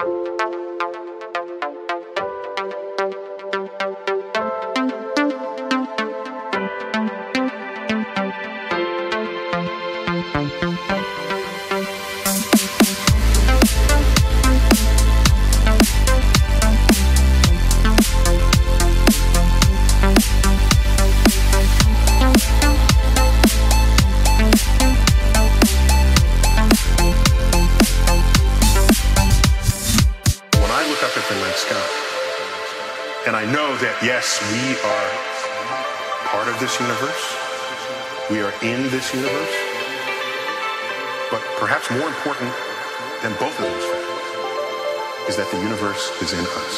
And I know that, yes, we are part of this universe. We are in this universe. But perhaps more important than both of those facts is that the universe is in us.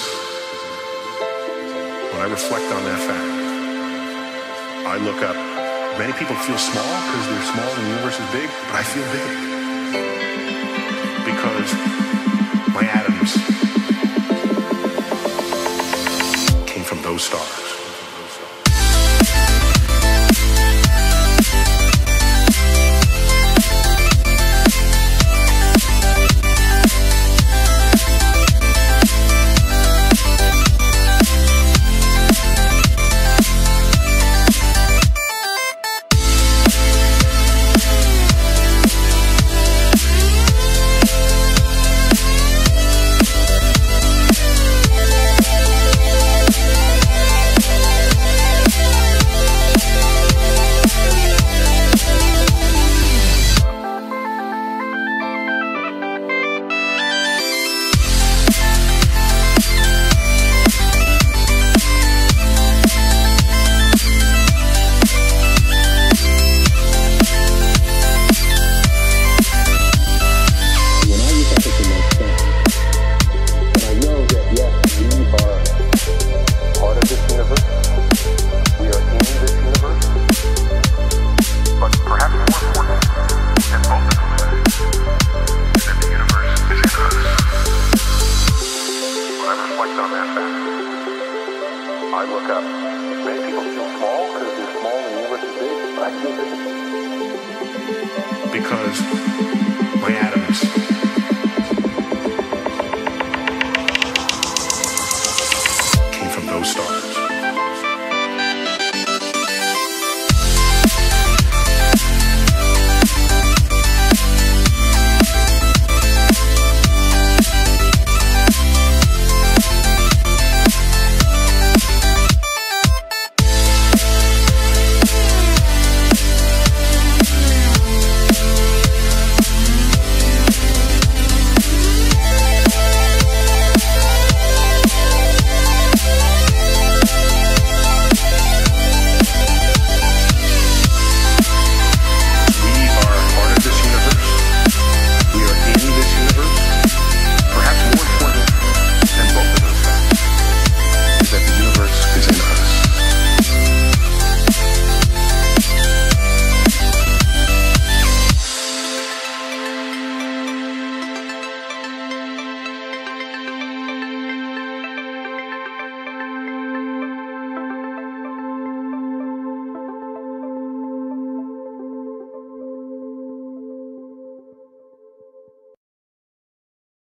When I reflect on that fact, I look up. Many people feel small because they're small and the universe is big, but I feel big because my atoms came from those stars. I look up. Many people feel small because they're small and the universe is big, but I feel big because